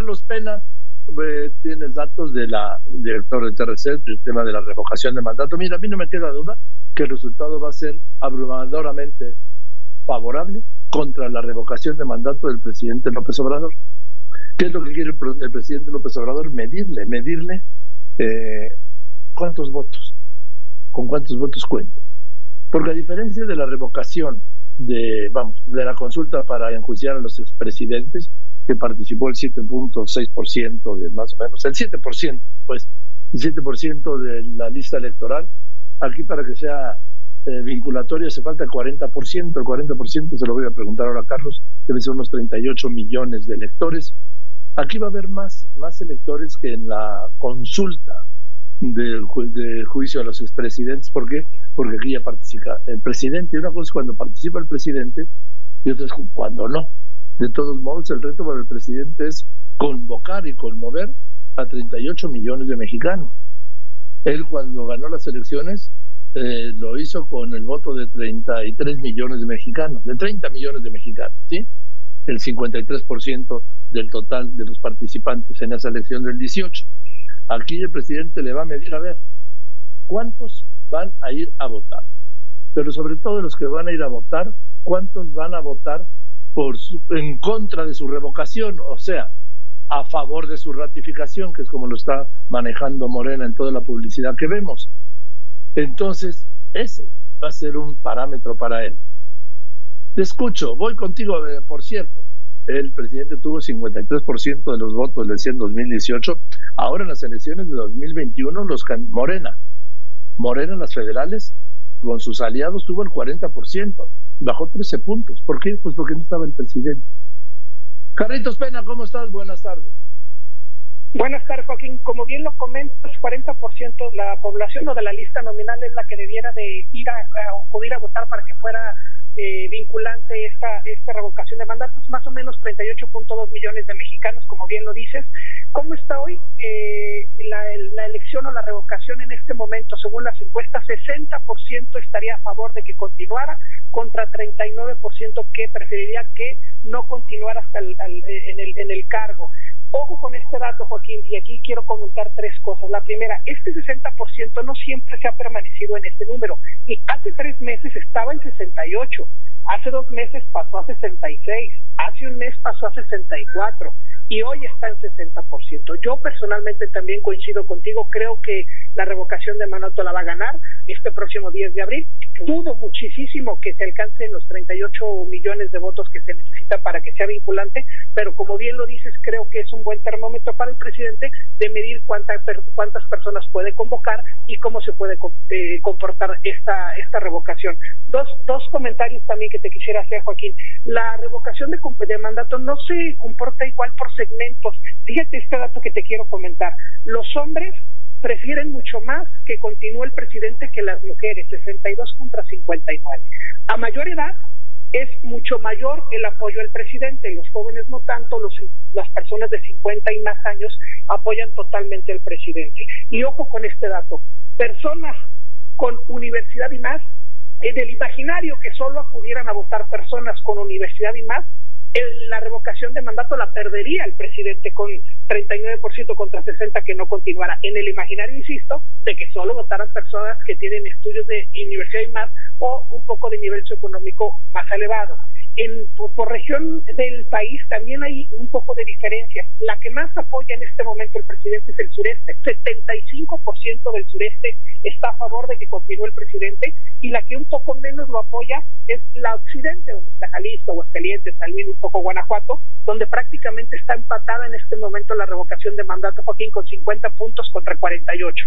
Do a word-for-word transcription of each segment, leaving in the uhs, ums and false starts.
Carlos Pena, eh, tienes datos de la director de T R C del tema de la revocación de mandato. Mira, a mí no me queda duda que el resultado va a ser abrumadoramente favorable contra la revocación de mandato del presidente López Obrador. ¿Qué es lo que quiere el, el presidente López Obrador? Medirle, medirle eh, cuántos votos, con cuántos votos cuenta. Porque a diferencia de la revocación de, vamos, de la consulta para enjuiciar a los expresidentes, que participó el siete punto seis por ciento de más o menos, el siete por ciento, pues, el siete por ciento de la lista electoral, aquí para que sea eh, vinculatorio hace falta el cuarenta por ciento, el cuarenta por ciento se lo voy a preguntar ahora a Carlos, deben ser unos treinta y ocho millones de electores. Aquí va a haber más, más electores que en la consulta del ju de juicio a los expresidentes. ¿Por qué? Porque aquí ya participa el presidente, y una cosa es cuando participa el presidente y otra es cuando no. De todos modos, el reto para el presidente es convocar y conmover a treinta y ocho millones de mexicanos. Él, cuando ganó las elecciones, eh, lo hizo con el voto de treinta y tres millones de mexicanos, de treinta millones de mexicanos, ¿sí? El cincuenta y tres por ciento del total de los participantes en esa elección del dieciocho. Aquí el presidente le va a medir, a ver, ¿cuántos van a ir a votar? Pero sobre todo los que van a ir a votar, ¿cuántos van a votar por su, en contra de su revocación? O sea, a favor de su ratificación, que es como lo está manejando Morena en toda la publicidad que vemos. Entonces, ese va a ser un parámetro para él. Te escucho, voy contigo, eh, por cierto. El presidente tuvo cincuenta y tres por ciento de los votos, decía, en dos mil dieciocho. Ahora en las elecciones de dos mil veintiuno, los can Morena, Morena en las federales, con sus aliados, tuvo el cuarenta por ciento. Bajó trece puntos. ¿Por qué? Pues porque no estaba el presidente. Carlitos Pena, ¿cómo estás? Buenas tardes. Buenas tardes, Joaquín. Como bien lo comentas, cuarenta por ciento de la población o de la lista nominal es la que debiera de ir a, a acudir a votar para que fuera eh, vinculante esta, esta revocación de mandatos, más o menos treinta y ocho punto dos millones de mexicanos, como bien lo dices. ¿Cómo está hoy eh, la, la elección o la revocación en este momento? Según las encuestas, sesenta por ciento estaría a favor de que continuara, contra treinta y nueve por ciento que preferiría que no continuara hasta el, al, en, el, en el cargo. Ojo con este dato, Joaquín, y aquí quiero comentar tres cosas. La primera, este sesenta por ciento no siempre se ha permanecido en este número, y hace tres meses estaba en sesenta y ocho, hace dos meses pasó a sesenta y seis, hace un mes pasó a sesenta y cuatro, y hoy está en sesenta por ciento. Yo personalmente también coincido contigo, creo que la revocación de mandato la va a ganar este próximo diez de abril. Dudo muchísimo que se alcancen los treinta y ocho millones de votos que se necesitan para que sea vinculante, pero como bien lo dices, creo que es un buen termómetro para el presidente de medir cuánta, cuántas personas puede convocar y cómo se puede eh, comportar esta, esta revocación. Dos, dos comentarios también que te quisiera hacer, Joaquín. La revocación de, de mandato no se comporta igual por segmentos. Fíjate este dato que te quiero comentar. Los hombres prefieren mucho más que continúe el presidente que las mujeres, sesenta y dos contra cincuenta y nueve. A mayor edad es mucho mayor el apoyo al presidente, los jóvenes no tanto, los, las personas de cincuenta y más años apoyan totalmente al presidente. Y ojo con este dato, personas con universidad y más, en el imaginario que solo acudieran a votar personas con universidad y más, El, la revocación de mandato la perdería el presidente con treinta y nueve por ciento contra sesenta que no continuara. En el imaginario, insisto, de que solo votaran personas que tienen estudios de universidad y más o un poco de nivel socioeconómico más elevado. En, por, por región del país también hay un poco de diferencias. La que más apoya en este momento el presidente es el sureste. setenta y cinco por ciento del sureste está a favor de que continúe el presidente, y la que un poco menos lo apoya es la occidente, donde está Jalisco, Aguascalientes, San Luis, un poco Guanajuato, donde prácticamente está empatada en este momento la revocación de mandato, Joaquín, con cincuenta puntos contra cuarenta y ocho.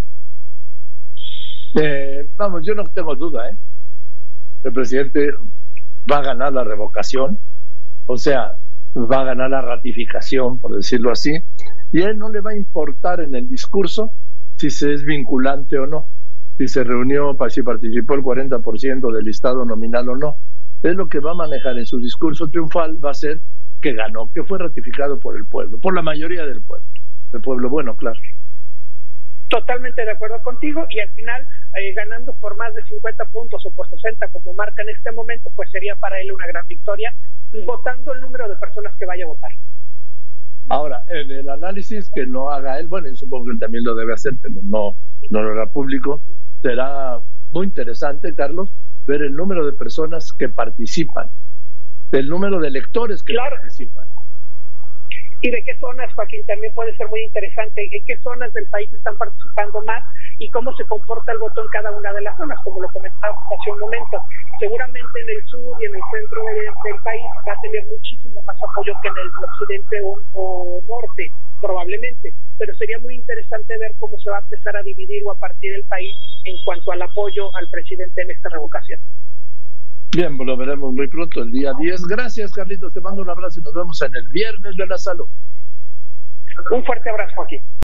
Eh, vamos, yo no tengo duda, ¿eh? El presidente va a ganar la revocación, o sea, va a ganar la ratificación, por decirlo así, y a él no le va a importar en el discurso si se es vinculante o no, si se reunió, si participó el cuarenta por ciento del listado nominal o no. Es lo que va a manejar en su discurso triunfal, va a ser que ganó, que fue ratificado por el pueblo, por la mayoría del pueblo, el pueblo bueno, claro. Totalmente de acuerdo contigo, y al final eh, ganando por más de cincuenta puntos o por sesenta como marca en este momento, pues sería para él una gran victoria, votando el número de personas que vaya a votar. Ahora, en el análisis que no haga él, bueno, yo supongo que él también lo debe hacer, pero no, no lo hará público, será muy interesante, Carlos, ver el número de personas que participan, el número de electores que claro. participan. ¿Y de qué zonas, Joaquín? También puede ser muy interesante. ¿En qué zonas del país están participando más y cómo se comporta el voto en cada una de las zonas? Como lo comentábamos hace un momento. Seguramente en el sur y en el centro de, del país va a tener muchísimo más apoyo que en el occidente o, o norte, probablemente. Pero sería muy interesante ver cómo se va a empezar a dividir o a partir el país en cuanto al apoyo al presidente en esta revocación. Bien, pues lo veremos muy pronto, el día diez. Gracias, Carlitos, te mando un abrazo y nos vemos en el Viernes de la Salud. Un fuerte abrazo, Joaquín.